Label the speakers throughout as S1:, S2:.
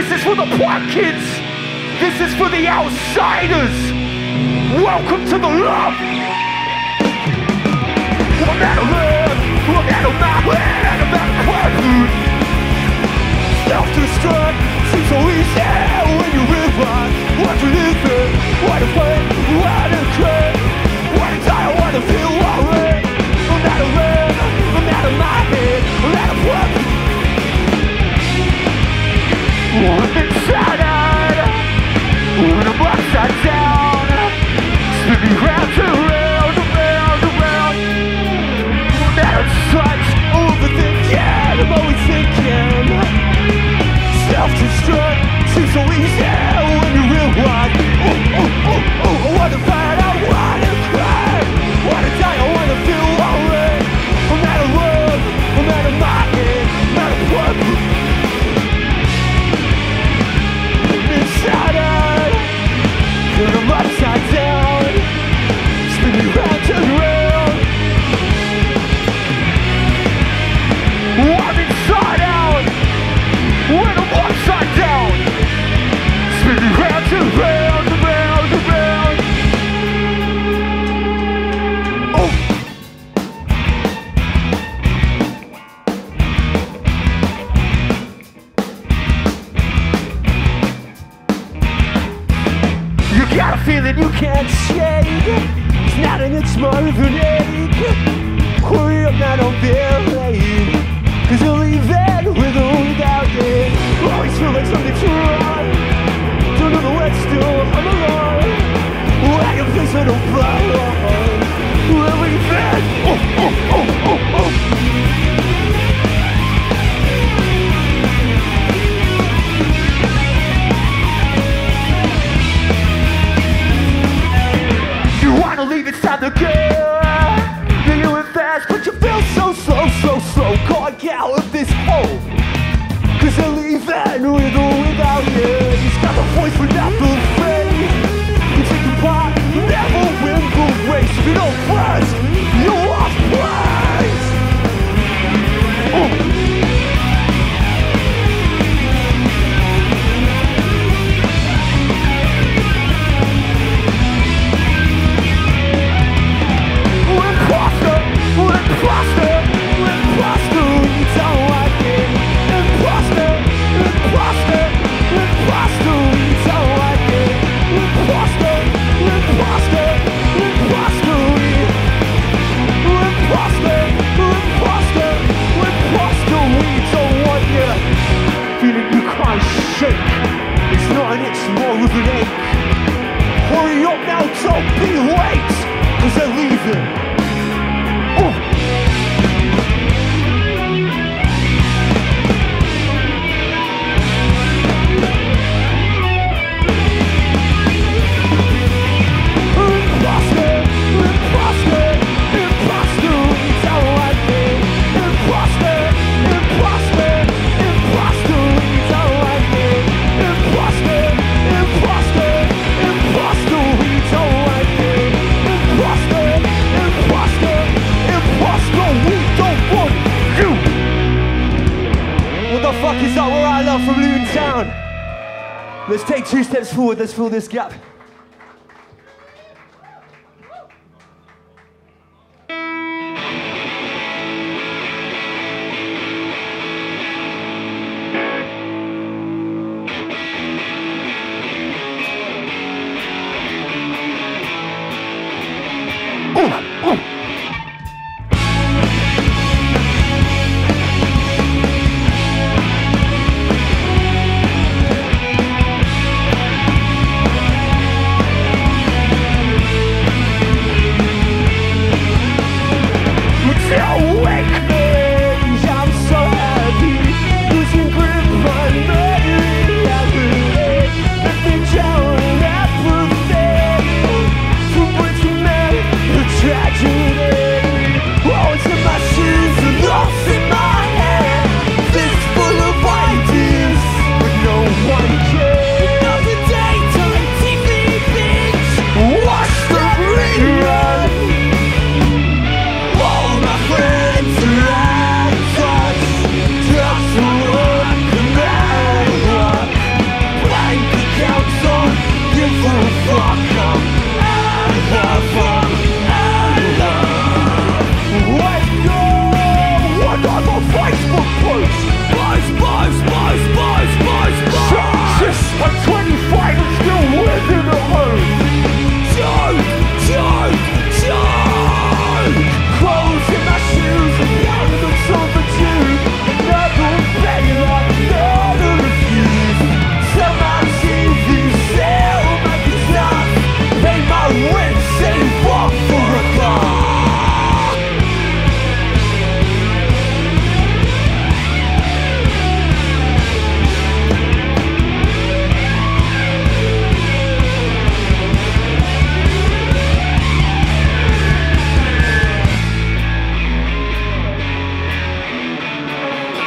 S1: This is for the black kids. This is for the outsiders. Welcome to the love. I'm out of love. I'm out of my head. I'm out of quite. Self-destruct seems so easy when you realize what you live in. What to fight, what to cry, what to die, what to feel alright. I'm out of love. I'm out of my head. I'm out of what. I'm inside out. When I'm upside down, spinning round and round and round and round. I'm out of touch, overthinking, I'm always thinking. Self-destruct seems so easy when you realize I wanna fight, I wanna cry, wanna die, I wanna feel alright. I'm out of love, I'm out of my head, I'm out of work. Inside out, when I'm upside down, spinning round and round. I'm inside out, when I'm upside down, spinning round and round and round and round. Oh. You got a feeling you can't shake. It's not an itch, more of an ache. Hurry up now, don't be late, 'cause you'll leave it with or without it. Always feel like something's wrong. Don't know the way, still I'm alone. Why you place I don't belong? Where we been? Oh, oh, oh, oh, oh. You wanna leave, it's time to go. You're doing fast, but you feel so slow, so slow. Can't get out of this hole, 'cause they're leaving with or without you. He's got the voice without the face. You take the part, never win the race. If you don't first, you lost place. Imposter, imposter, imposter, you don't like it. Imposter, imposter, imposter, you don't like it. Imposter, imposter, imposter, imposter, imposter, imposter, we don't want you. Feeling you can't shake. It's not an itch, more of an ache. Hurry up now, don't be late, 'cause they're leaving. Is that where I love from Luton Town? Let's take 2 steps forward, let's fill this gap.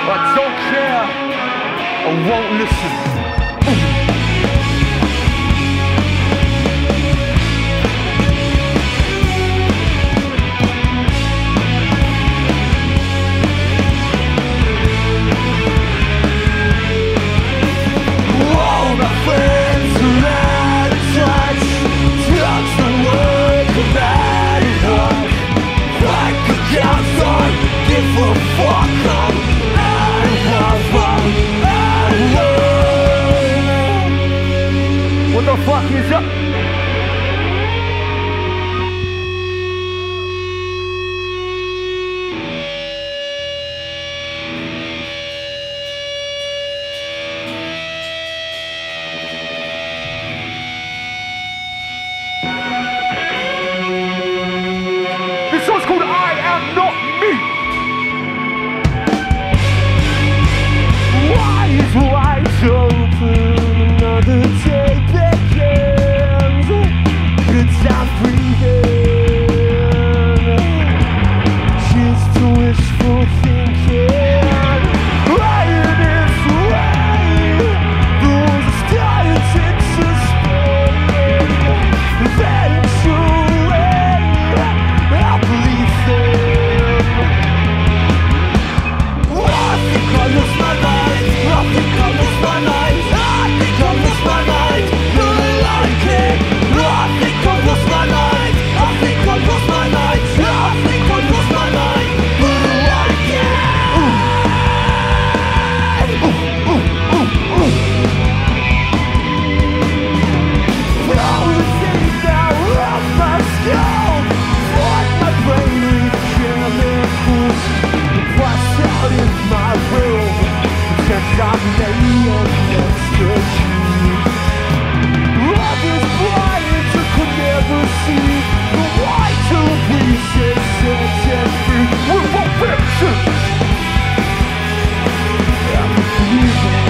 S1: I don't care, I won't listen. All my friends are out of touch, drugs don't work about it hard. Like a counter, give a fuck, what the fuck is up? This song's called I Am Not Me. Why is wide open? Another day begins. Good time breathing. Just wishful thinking. Right in its way. Those stereotypes are spinning. Eventually, I'll believe them. I think I lost my mind. I think I lost my mind. I think I lost my mind. But I like it. I think I lost my mind. I think I lost my mind. I think I lost my mind. But I like it. Frozen out of my skull. Fight my brain with chemicals. Passed out in my room. Pretend I'm laying next to you. Love is blind, you could never see the white two pieces set and free. We're perfection. I'm breathing.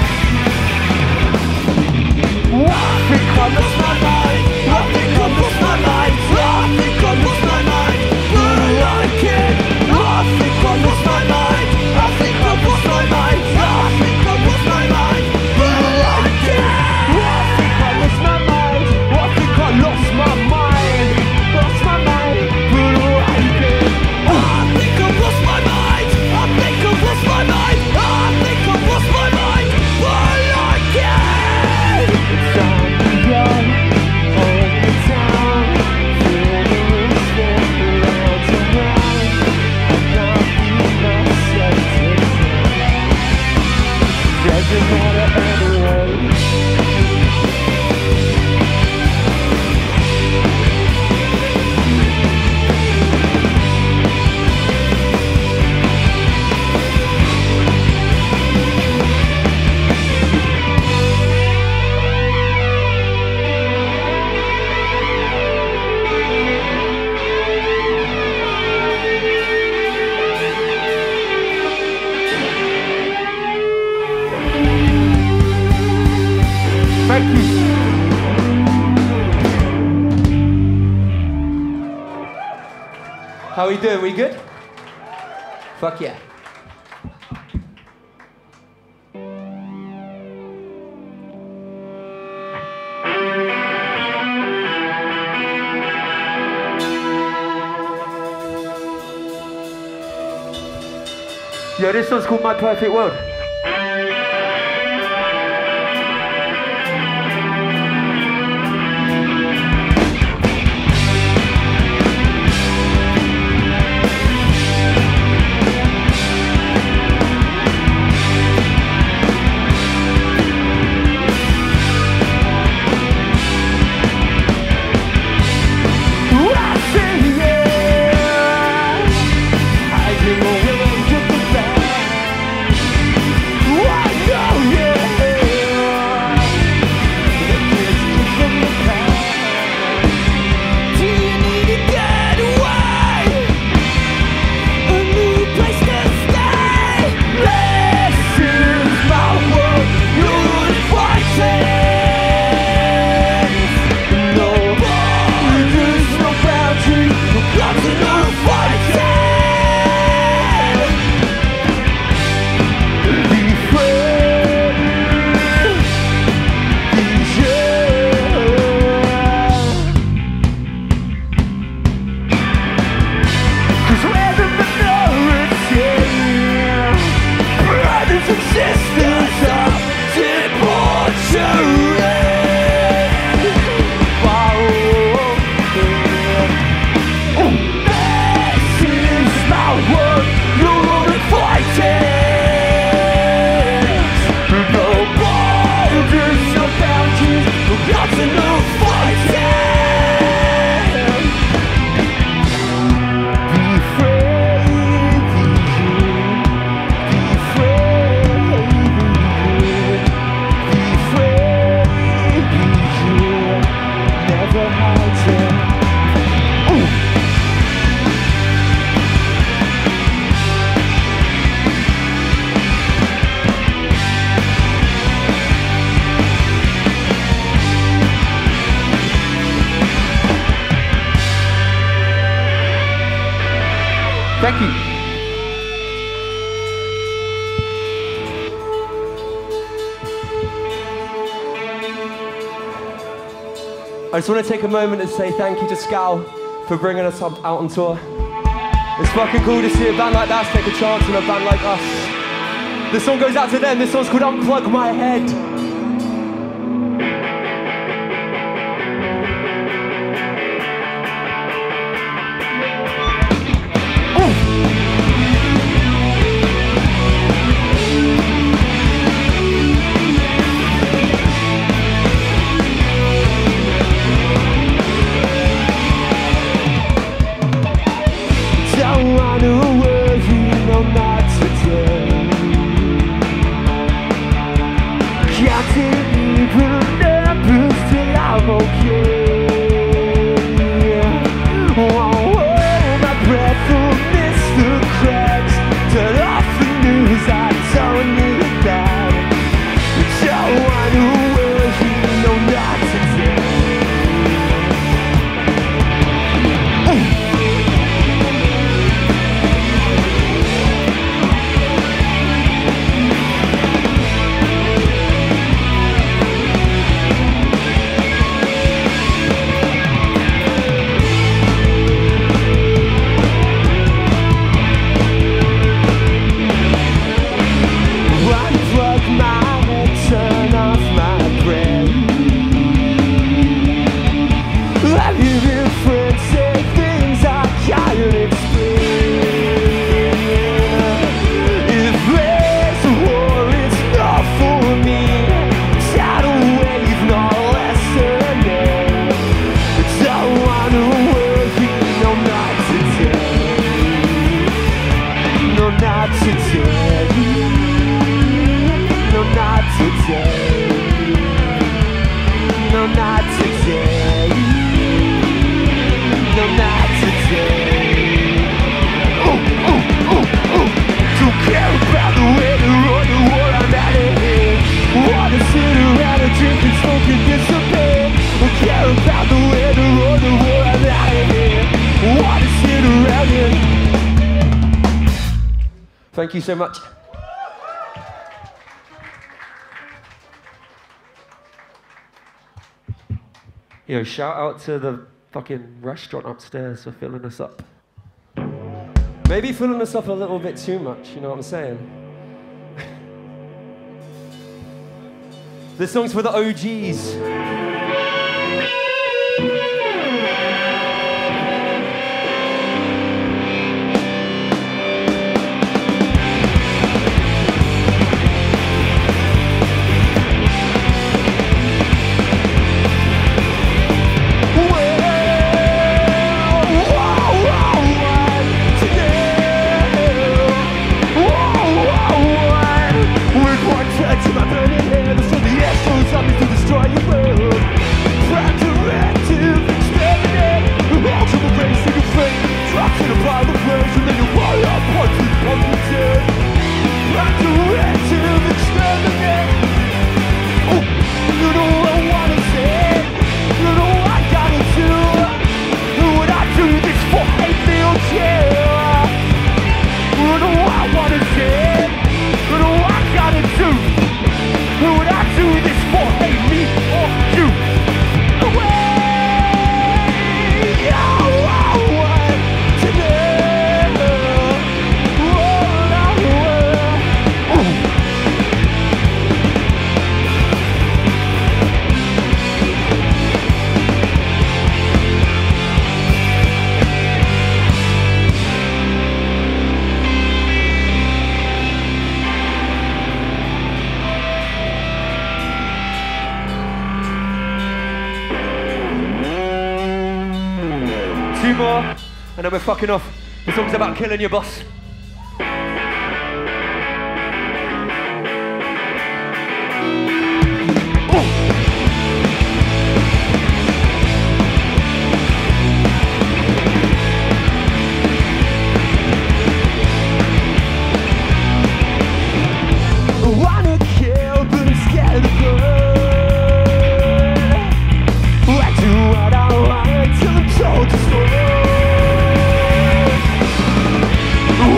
S1: I think I lost my mind. I think I lost my mind. I think I lost my mind. But I like it. I think I lost my mind. I think I lost my mind. I think I lost my mind. But I like it. I think I lost my mind. I think I lost my mind. Lost my mind. But I like it. I think I lost my mind. I think I lost my mind. I think I lost my mind. But I like it. I'm young all the time. Feeling step around tonight. I'm not being myself today. Doesn't matter anyway. Thank you. How are we doing? We good? Fuck yeah. Yeah, this one's called My Perfect World. I I just want to take a moment and say thank you to Scowl for bringing us out on tour. It's fucking cool to see a band like that take a chance on a band like us. This song goes out to them. This song's called Unplug My Head. Thank you so much. Yo, shout out to the fucking restaurant upstairs for filling us up. Maybe filling us up a little bit too much, you know what I'm saying? This song's for the OGs. Two more, and then we're fucking off. The song's about killing your boss.
S2: Told the story.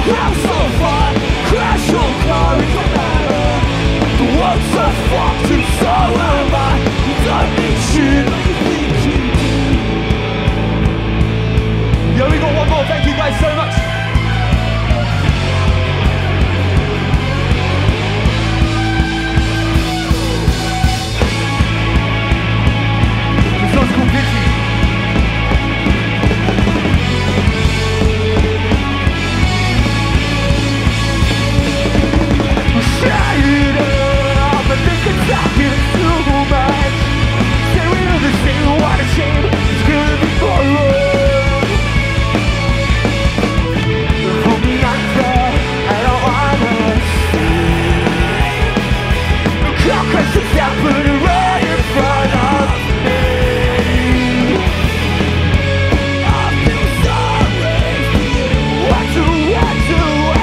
S1: house on fire, crash your car, it don't matter. The world's so fucked and so am I. You don't need shit like you think you do. Yeah, we got one more, thank you guys so much. This one's called Busy. Shut up, I think it's talking too much. Say we know the same, what a shame, it's gonna be forward. Put me under, I don't wanna stay. The car crashes happening right in front of me. I feel sorry for you. What do I do?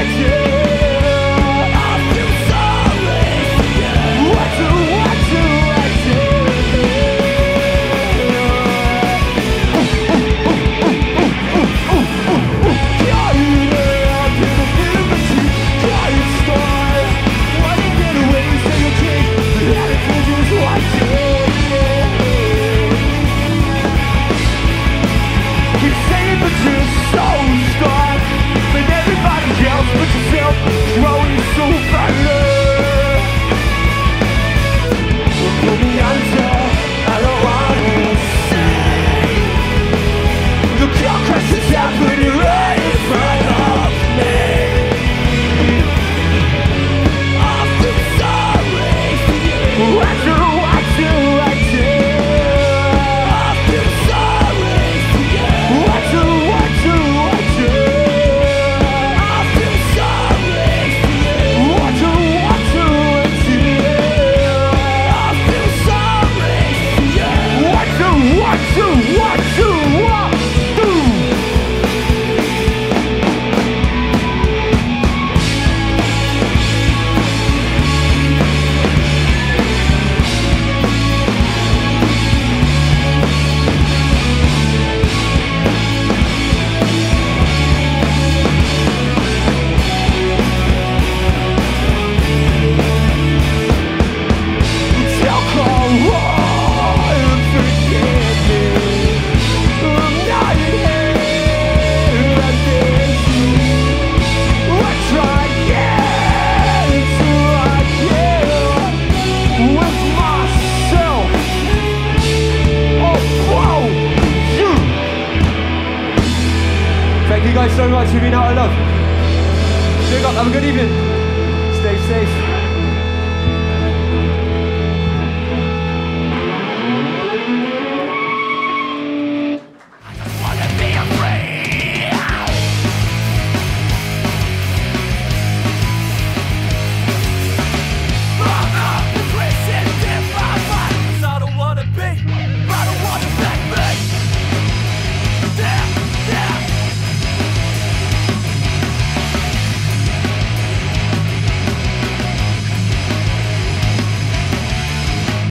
S1: Thank you guys so much. You've been out of love. Big up. Have a good evening. Stay safe.